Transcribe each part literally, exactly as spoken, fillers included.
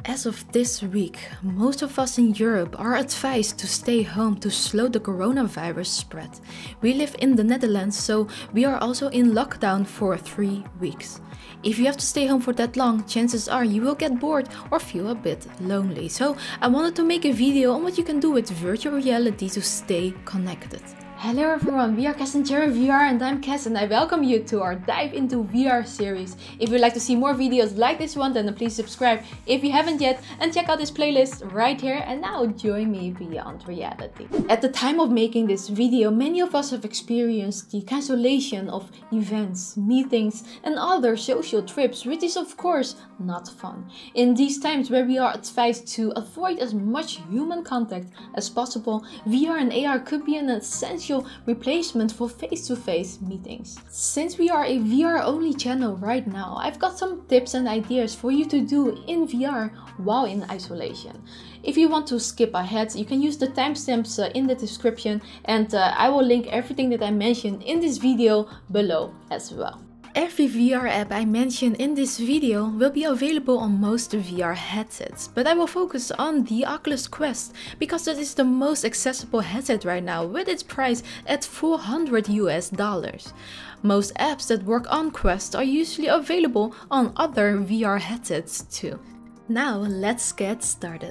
As of this week, most of us in Europe are advised to stay home to slow the coronavirus spread. We live in the Netherlands, so we are also in lockdown for three weeks. If you have to stay home for that long, chances are you will get bored or feel a bit lonely. So I wanted to make a video on what you can do with virtual reality to stay connected. Hello everyone, we are Kes and Jerry V R and I'm Kes and I welcome you to our Dive into V R series. If you'd like to see more videos like this one, then please subscribe if you haven't yet and check out this playlist right here. And now join me beyond reality. At the time of making this video, many of us have experienced the cancellation of events, meetings and other social trips, which is of course not fun. In these times where we are advised to avoid as much human contact as possible, V R and A R could be an essential replacement for face-to-face meetings. Since we are a V R only channel right now, I've got some tips and ideas for you to do in V R while in isolation. If you want to skip ahead, you can use the timestamps uh, in the description, and uh, I will link everything that I mentioned in this video below as well. Every V R app I mention in this video will be available on most V R headsets, but I will focus on the Oculus Quest because it is the most accessible headset right now with its price at four hundred US dollars. Most apps that work on Quest are usually available on other V R headsets too. Now let's get started.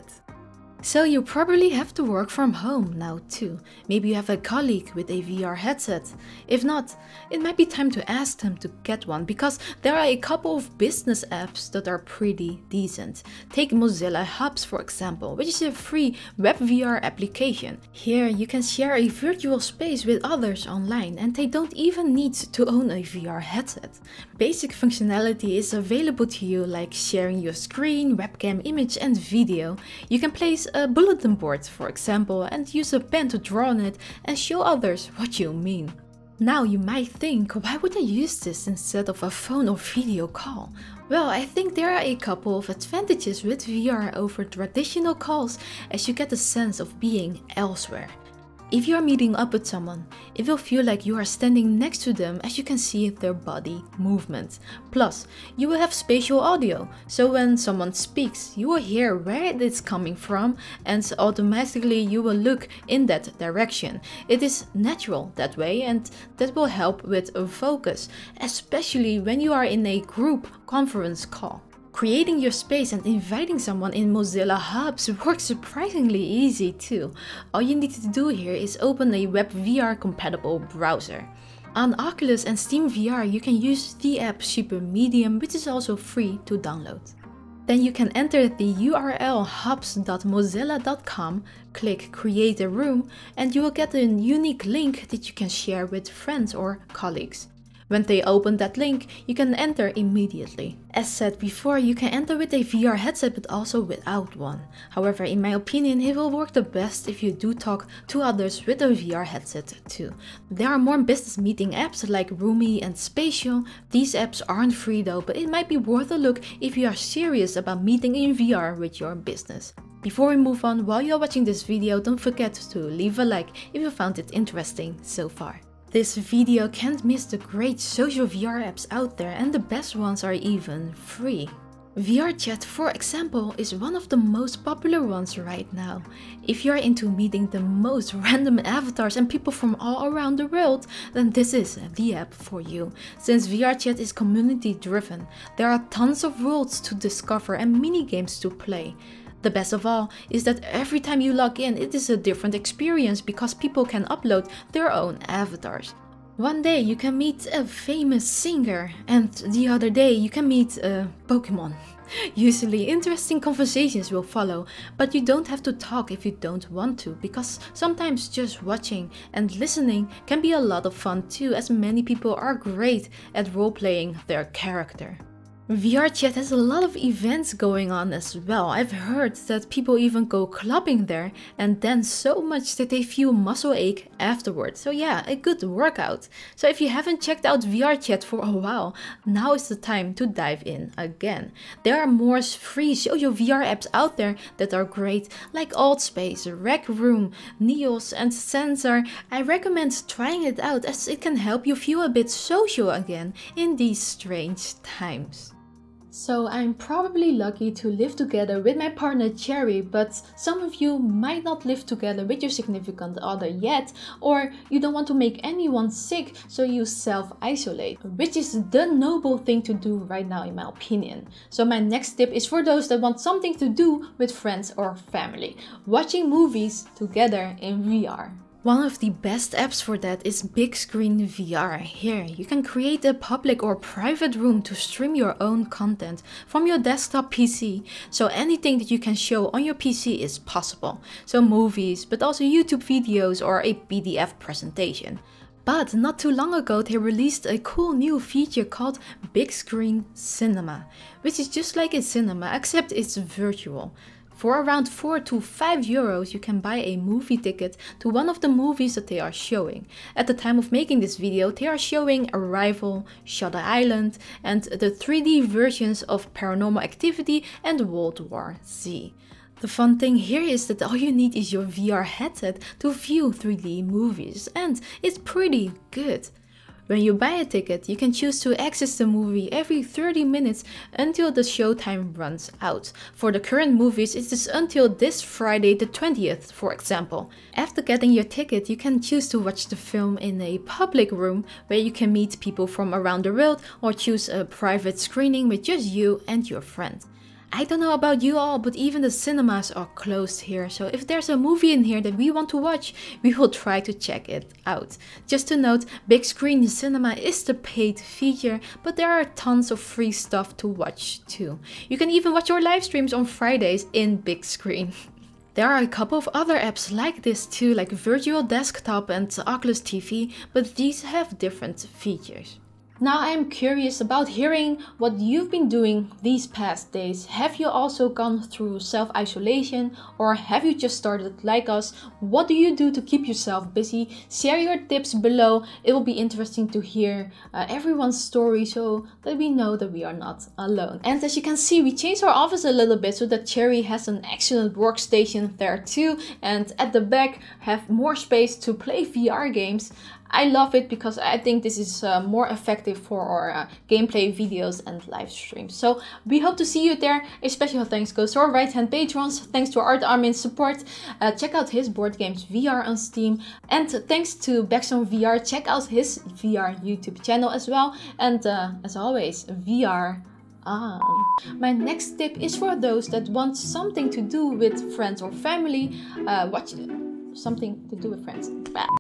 So you probably have to work from home now too. Maybe you have a colleague with a V R headset. If not, it might be time to ask them to get one because there are a couple of business apps that are pretty decent. Take Mozilla Hubs for example, which is a free web V R application. Here you can share a virtual space with others online and they don't even need to own a V R headset. Basic functionality is available to you like sharing your screen, webcam, image and video. You can place a bulletin board, for example, and use a pen to draw on it and show others what you mean. Now you might think, why would I use this instead of a phone or video call? Well, I think there are a couple of advantages with V R over traditional calls, as you get a sense of being elsewhere. If you are meeting up with someone, it will feel like you are standing next to them as you can see their body movement. Plus, you will have spatial audio, so when someone speaks, you will hear where it is coming from and automatically you will look in that direction. It is natural that way and that will help with focus, especially when you are in a group conference call. Creating your space and inviting someone in Mozilla Hubs works surprisingly easy too. All you need to do here is open a web V R compatible browser. On Oculus and Steam V R you can use the app Super Medium, which is also free to download. Then you can enter the U R L hubs dot mozilla dot com, click create a room and you will get a unique link that you can share with friends or colleagues. When they open that link, you can enter immediately. As said before, you can enter with a V R headset but also without one. However, in my opinion, it will work the best if you do talk to others with a V R headset too. There are more business meeting apps like Roomy and Spatial. These apps aren't free though, but it might be worth a look if you are serious about meeting in V R with your business. Before we move on, while you're watching this video, don't forget to leave a like if you found it interesting so far. This video can't miss the great social V R apps out there and the best ones are even free. VRChat, for example, is one of the most popular ones right now. If you're into meeting the most random avatars and people from all around the world, then this is the app for you. Since VRChat is community driven, there are tons of worlds to discover and mini games to play. The best of all is that every time you log in, it is a different experience because people can upload their own avatars. One day you can meet a famous singer and the other day you can meet a Pokemon. Usually interesting conversations will follow, but you don't have to talk if you don't want to, because sometimes just watching and listening can be a lot of fun too, as many people are great at role-playing their character. VRChat has a lot of events going on as well. I've heard that people even go clubbing there and dance so much that they feel muscle ache afterwards. So yeah, a good workout. So if you haven't checked out VRChat for a while, now is the time to dive in again. There are more free social V R apps out there that are great, like Altspace, Rec Room, Neos and Sensor. I recommend trying it out as it can help you feel a bit social again in these strange times. So I'm probably lucky to live together with my partner Cherry, but some of you might not live together with your significant other yet, or you don't want to make anyone sick, so you self-isolate, which is the noble thing to do right now in my opinion. So my next tip is for those that want something to do with friends or family, watching movies together in V R. One of the best apps for that is Big Screen V R. Here, you can create a public or private room to stream your own content from your desktop P C. So anything that you can show on your P C is possible. So movies, but also YouTube videos or a P D F presentation. But not too long ago they released a cool new feature called Big Screen Cinema, which is just like a cinema except it's virtual. For around four to five euros you can buy a movie ticket to one of the movies that they are showing. At the time of making this video they are showing Arrival, Shutter Island and the three D versions of Paranormal Activity and World War Z. The fun thing here is that all you need is your V R headset to view three D movies, and it's pretty good. When you buy a ticket, you can choose to access the movie every thirty minutes until the showtime runs out. For the current movies, it is until this Friday the twentieth, for example. After getting your ticket, you can choose to watch the film in a public room where you can meet people from around the world, or choose a private screening with just you and your friend. I don't know about you all, but even the cinemas are closed here, so if there's a movie in here that we want to watch, we will try to check it out. Just to note, Big Screen Cinema is the paid feature, but there are tons of free stuff to watch too. You can even watch your live streams on Fridays in Big Screen. There are a couple of other apps like this too, like Virtual Desktop and Oculus T V, but these have different features. Now I'm curious about hearing what you've been doing these past days. Have you also gone through self-isolation, or have you just started like us? What do you do to keep yourself busy? Share your tips below. It will be interesting to hear uh, everyone's story so that we know that we are not alone. And as you can see, we changed our office a little bit so that Cherry has an excellent workstation there too, and at the back have more space to play V R games. I love it because I think this is uh, more effective for our uh, gameplay videos and live streams. So we hope to see you there. A special thanks goes to our right hand patrons. Thanks to Art Armin's support. Uh, check out his board games V R on Steam. And thanks to Backstone V R. Check out his V R YouTube channel as well. And uh, as always, V R on. My next tip is for those that want something to do with friends or family. Uh, watch something to do with friends. Bye.